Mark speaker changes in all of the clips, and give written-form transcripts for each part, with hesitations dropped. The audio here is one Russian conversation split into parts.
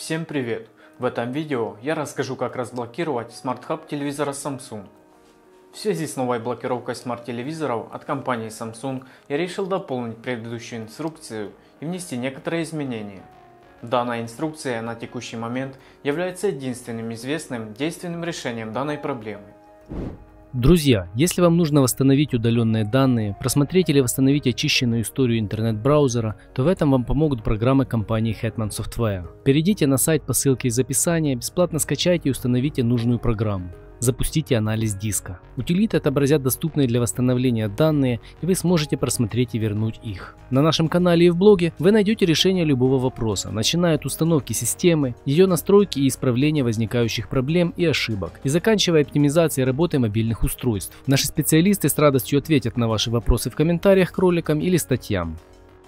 Speaker 1: Всем привет! В этом видео я расскажу, как разблокировать смарт-хаб телевизора Samsung. В связи с новой блокировкой смарт-телевизоров от компании Samsung я решил дополнить предыдущую инструкцию и внести некоторые изменения. Данная инструкция на текущий момент является единственным известным действенным решением данной проблемы.
Speaker 2: Друзья, если вам нужно восстановить удаленные данные, просмотреть или восстановить очищенную историю интернет-браузера, то в этом вам помогут программы компании Hetman Software. Перейдите на сайт по ссылке из описания, бесплатно скачайте и установите нужную программу. Запустите анализ диска. Утилиты отобразят доступные для восстановления данные, и вы сможете просмотреть и вернуть их. На нашем канале и в блоге вы найдете решение любого вопроса, начиная от установки системы, ее настройки и исправления возникающих проблем и ошибок, и заканчивая оптимизацией работы мобильных устройств. Наши специалисты с радостью ответят на ваши вопросы в комментариях к роликам или статьям.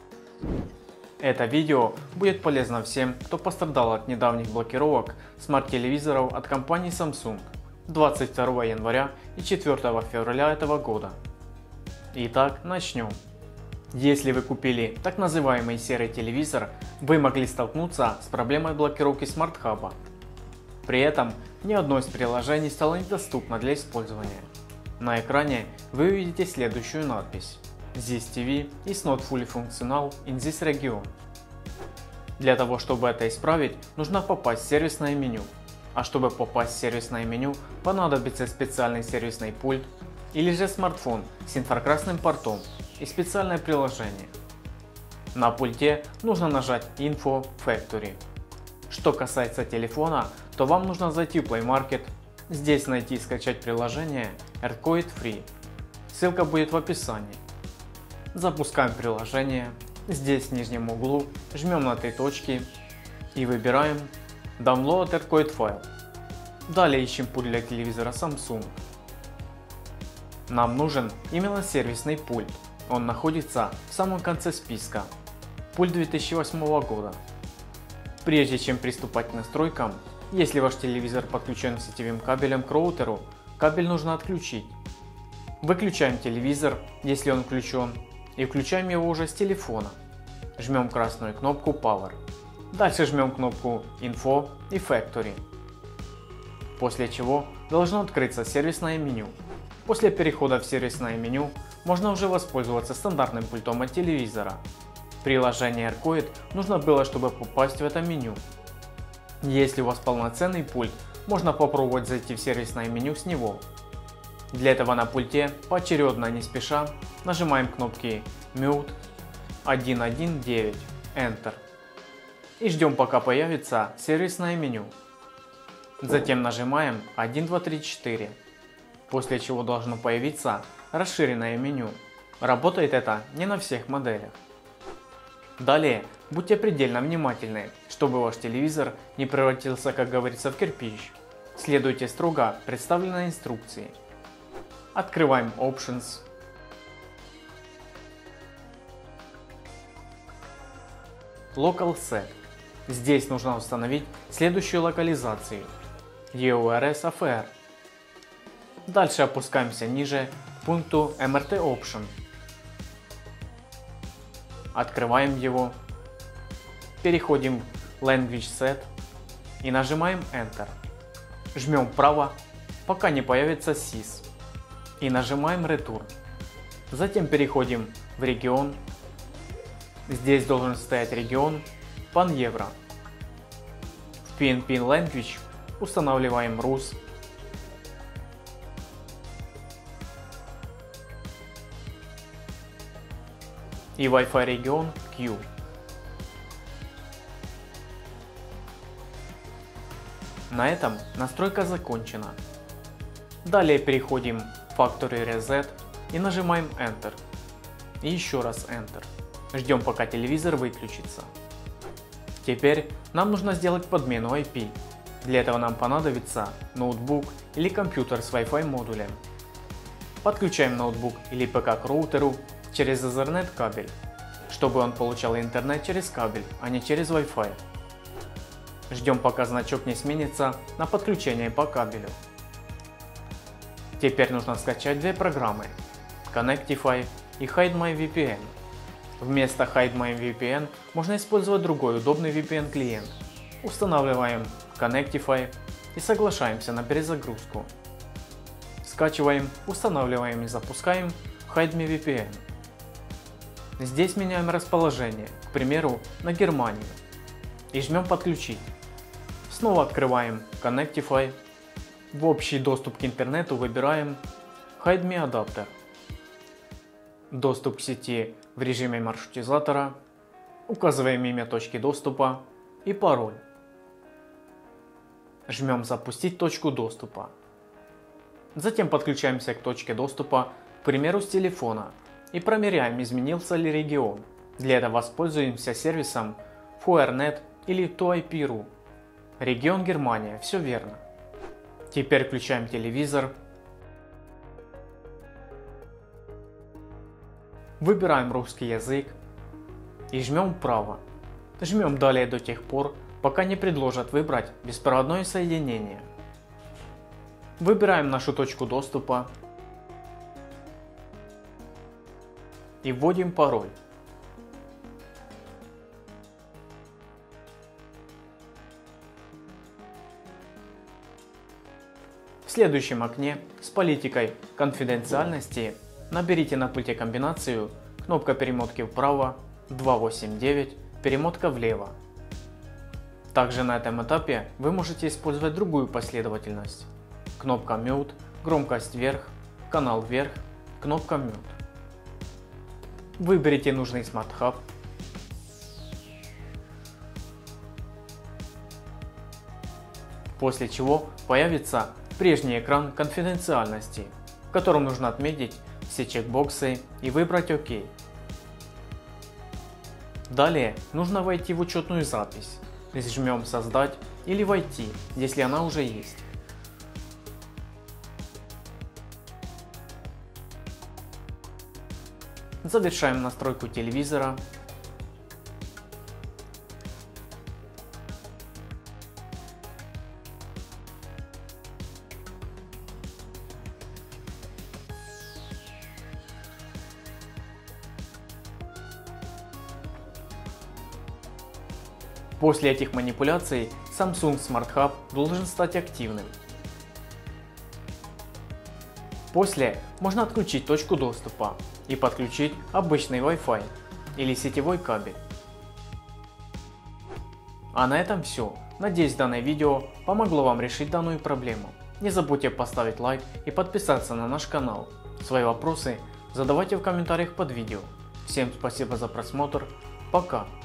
Speaker 1: Это видео будет полезно всем, кто пострадал от недавних блокировок смарт-телевизоров от компании Samsung 22 января и 4 февраля этого года. Итак, начнем. Если вы купили так называемый серый телевизор, вы могли столкнуться с проблемой блокировки смарт-хаба. При этом ни одно из приложений стало недоступно для использования. На экране вы увидите следующую надпись: This TV is not fully functional in this region. Для того, чтобы это исправить, нужно попасть в сервисное меню. А чтобы попасть в сервисное меню, понадобится специальный сервисный пульт или же смартфон с инфракрасным портом и специальное приложение. На пульте нужно нажать Info Factory. Что касается телефона, то вам нужно зайти в Play Market, здесь найти и скачать приложение Earthquake Free. Ссылка будет в описании. Запускаем приложение, здесь в нижнем углу жмем на 3 точки и выбираем Download Earthquake File. Далее ищем пульт для телевизора Samsung. Нам нужен именно сервисный пульт. Он находится в самом конце списка. Пульт 2008 года. Прежде чем приступать к настройкам, если ваш телевизор подключен сетевым кабелем к роутеру, кабель нужно отключить. Выключаем телевизор, если он включен, и включаем его уже с телефона. Жмем красную кнопку Power. Дальше жмем кнопку Info и Factory. После чего должно открыться сервисное меню. После перехода в сервисное меню можно уже воспользоваться стандартным пультом от телевизора. Приложение Earthquake нужно было, чтобы попасть в это меню. Если у вас полноценный пульт, можно попробовать зайти в сервисное меню с него. Для этого на пульте поочередно, не спеша, нажимаем кнопки Mute 119 Enter. И ждем, пока появится сервисное меню. Затем нажимаем 1, 2, 3, 4, после чего должно появиться расширенное меню. Работает это не на всех моделях. Далее будьте предельно внимательны, чтобы ваш телевизор не превратился, как говорится, в кирпич. Следуйте строго представленной инструкции. Открываем Options. Local Set. Здесь нужно установить следующую локализацию EURS AFR. Дальше опускаемся ниже к пункту MRT Option. Открываем его. Переходим в Language Set и нажимаем Enter. Жмем вправо, пока не появится SIS. И нажимаем Return. Затем переходим в регион. Здесь должен стоять регион Pan-Euro. В PNP Language устанавливаем Rus. И Wi-Fi регион Q. На этом настройка закончена. Далее переходим в Factory Reset и нажимаем Enter. И еще раз Enter. Ждем, пока телевизор выключится. Теперь нам нужно сделать подмену IP. Для этого нам понадобится ноутбук или компьютер с Wi-Fi модулем. Подключаем ноутбук или ПК к роутеру через Ethernet кабель, чтобы он получал интернет через кабель, а не через Wi-Fi. Ждем, пока значок не сменится на подключение по кабелю. Теперь нужно скачать две программы Connectify и Hide My VPN. Вместо Hide My VPN можно использовать другой удобный VPN клиент. Устанавливаем Connectify и соглашаемся на перезагрузку. Скачиваем, устанавливаем и запускаем Hide Me VPN. Здесь меняем расположение, к примеру, на Германию, и жмем подключить. Снова открываем Connectify. В общий доступ к интернету выбираем Hide Me адаптер. Доступ к сети в режиме маршрутизатора. Указываем имя точки доступа и пароль. Жмем запустить точку доступа. Затем подключаемся к точке доступа, к примеру, с телефона, и промеряем, изменился ли регион. Для этого воспользуемся сервисом ForeNet или ToIP.ru. Регион Германия, все верно. Теперь включаем телевизор. Выбираем русский язык и жмем вправо. Жмем далее до тех пор, пока не предложат выбрать беспроводное соединение. Выбираем нашу точку доступа и вводим пароль. В следующем окне с политикой конфиденциальности наберите на пульте комбинацию кнопка перемотки вправо, 289, перемотка влево. Также на этом этапе вы можете использовать другую последовательность. Кнопка Mute, громкость вверх, канал вверх, кнопка Mute. Выберите нужный Smart Hub. После чего появится прежний экран конфиденциальности, в котором нужно отметить все чекбоксы и выбрать ОК. Далее нужно войти в учетную запись. Жмем «Создать» или «Войти», если она уже есть. Завершаем настройку телевизора. После этих манипуляций Samsung Smart Hub должен стать активным. После можно отключить точку доступа и подключить обычный Wi-Fi или сетевой кабель. А на этом все. Надеюсь, данное видео помогло вам решить данную проблему. Не забудьте поставить лайк и подписаться на наш канал. Свои вопросы задавайте в комментариях под видео. Всем спасибо за просмотр. Пока.